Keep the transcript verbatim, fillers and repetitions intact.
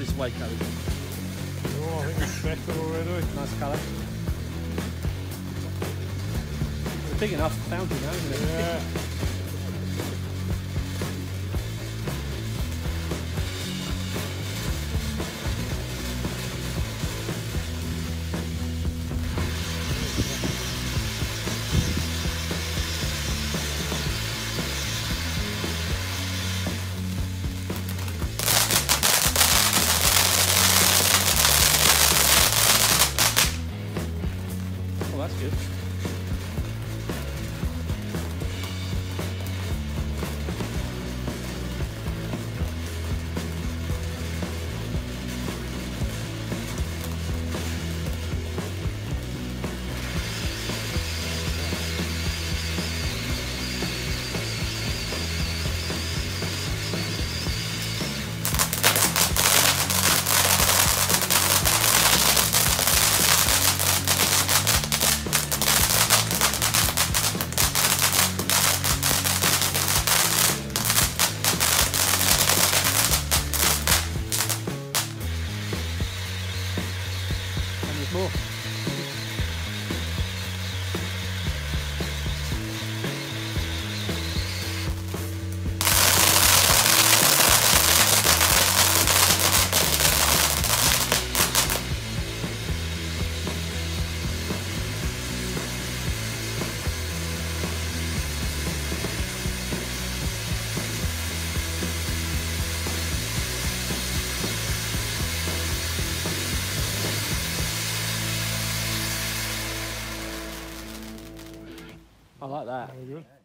this Weco? Oh, I think it's better already. Nice colour. It's a big enough fountain now, isn't it? Yeah. Oh, that's good. And there's more. I like that. Very good.